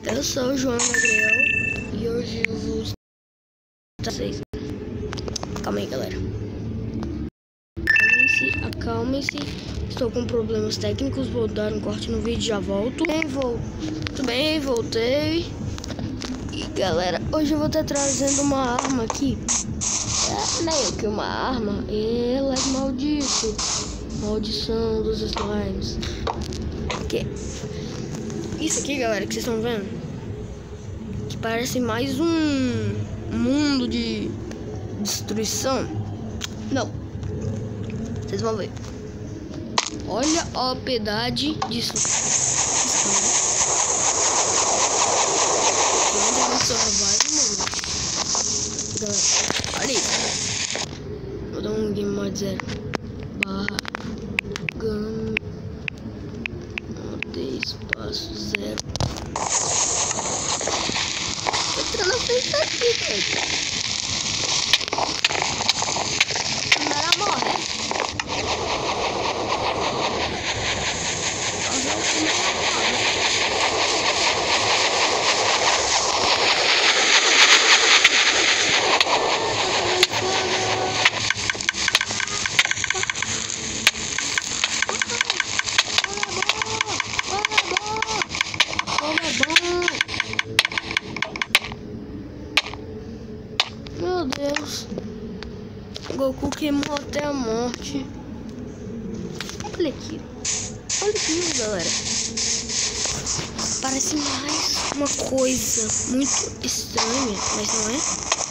Eu sou o João Gabriel e hoje eu vou estar vocês. Calma aí, galera. Acalmem-se. Estou com problemas técnicos, vou dar um corte no vídeo e já volto. Tudo bem, voltei. E galera, hoje eu vou estar trazendo uma arma aqui. É meio que uma arma. Ela é maldito. Maldição dos slimes. Que isso aqui, galera, que vocês estão vendo, que parece mais um mundo de destruição. Não, vocês vão ver. Olha a piedade disso. Galera, olha isso. Vou dar um game mode 0 barra gun espaço 0. Tô entrando na frente aqui, doido. Primeira morre. Nossa, é o primeiro morre. Meu Deus, Goku queimou até a morte. Olha aqui, galera. Parece mais uma coisa muito estranha, mas não é?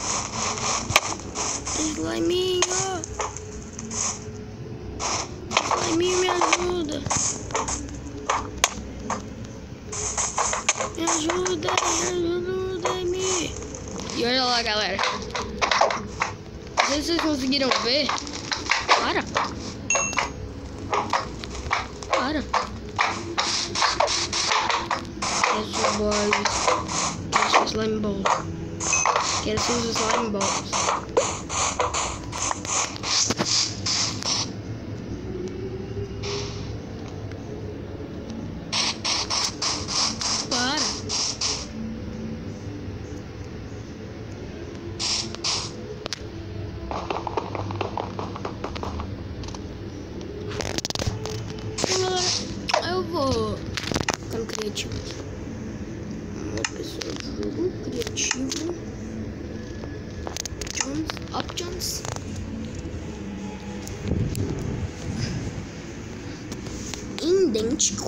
Sliminho, me ajuda. Me ajuda-me. E olha lá, galera. Não sei se vocês conseguiram ver. Para. Quero os slime balls. Quero os slime balls. Eu vou ficar no criativo aqui. Uma pessoa do jogo criativo. Options. Idêntico.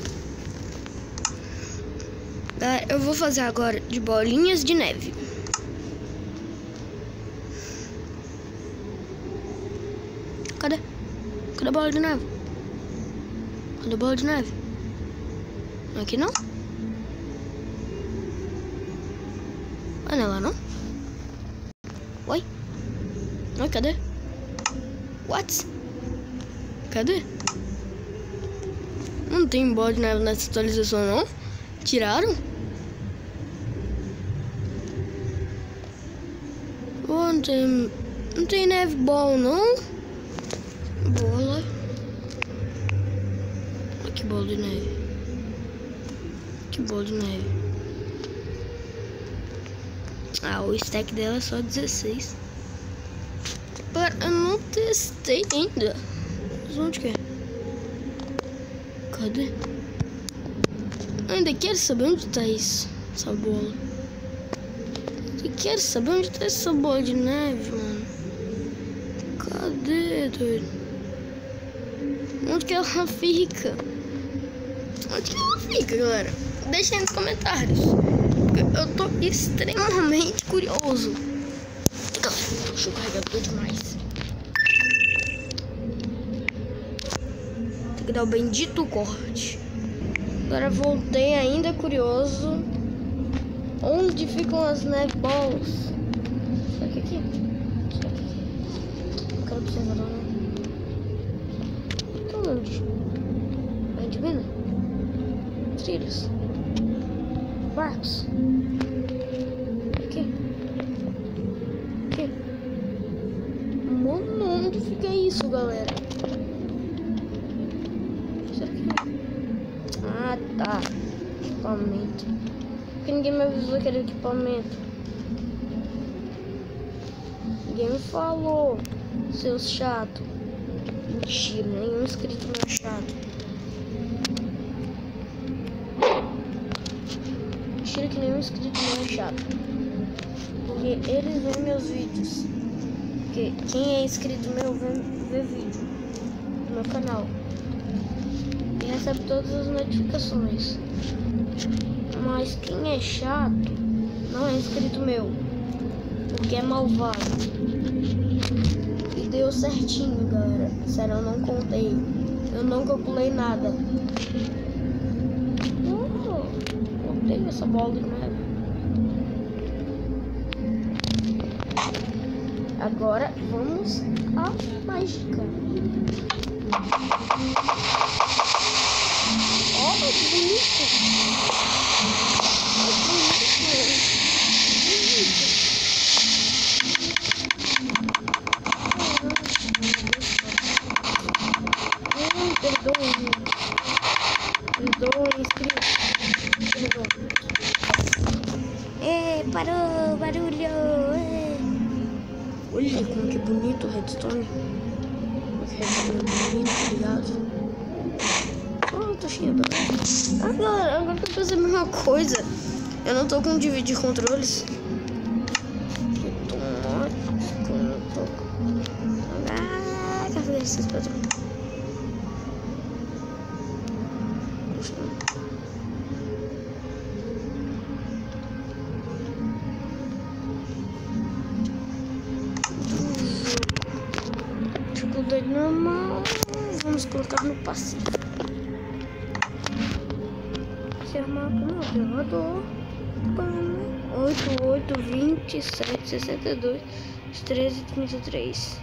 Eu vou fazer agora de bolinhas de neve. Cadê a bola de neve? Cadê a bola de neve? Aqui não? Não é lá não? Oi? Oi, cadê? What? Cadê? Não tem bola de neve nessa atualização não? Tiraram? Oh, não tem neve ball não? Bola. Que bola de neve. Que bola de neve. Ah, o stack dela é só 16. Eu não testei ainda. Mas onde que é? Cadê? Eu ainda quero saber onde tá isso. Essa bola. Eu quero saber onde tá essa bola de neve, mano. Cadê, doido? Onde que ela fica? Onde que ela fica, galera? Deixa aí nos comentários. Eu tô extremamente curioso. Galera, puxa o carregador demais. Tem que dar o bendito corte. Agora voltei ainda curioso. Onde ficam as neve balls? Será que aqui? Não quero observar não. Então onde? Vai de vendo? Trilhos. Barcos. Aqui. Mano, onde fica isso, galera? Isso aqui. Ah, tá. Equipamento. que ninguém me avisou aquele equipamento? Ninguém me falou, seus chato. Mentira, nenhum inscrito meu é chato. Mentira que nenhum inscrito meu é chato. Porque eles veem meus vídeos. Porque quem é inscrito meu vê vídeo no meu canal. E recebe todas as notificações. Mas quem é chato não é inscrito meu. Porque é malvado. E deu certinho, galera. Sério, eu não contei. Eu não calculei nada. Odeio essa bola de neve. Agora vamos à mágica. Ó, que bonito. Perdoe, inscrito. Perdoe. Parou, barulho. Olha como que bonito o redstone. Redstone bonito, obrigado. Oh, tô cheio de... galera, agora que eu fazer a mesma coisa. Eu não tô com dividir controles. Eu tô um pouco. Cadê esses padrões? Dificuldade normal. Vamos colocar no passivo. Se armar com o navegador. 8, 8, 27, 62, 13, 33.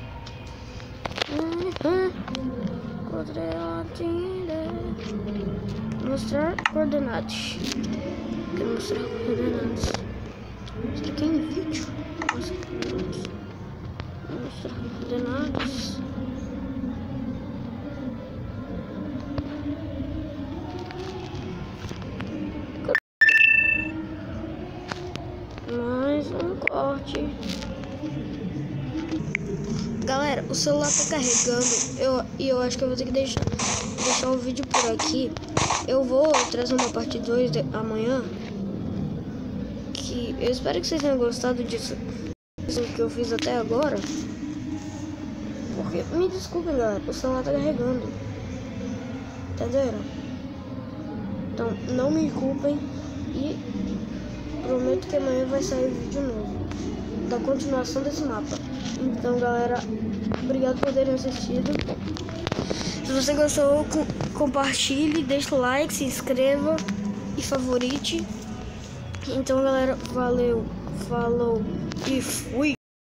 Mostrar coordenadas. Quero mostrar coordenadas. Será que é em vídeo? Mostrar coordenadas. Mais um corte. Galera, o celular tá carregando. Eu acho que eu vou ter que deixar o vídeo por aqui. Eu vou trazer uma parte 2 amanhã. Que eu espero que vocês tenham gostado disso que eu fiz até agora. Porque, me desculpem, galera, o celular tá carregando. Entenderam? Então, não me culpem. E prometo que amanhã vai sair vídeo novo da continuação desse mapa. Então, galera, obrigado por terem assistido. Se você gostou, compartilhe, deixe o like, se inscreva e favorite. Então, galera, valeu, falou e fui!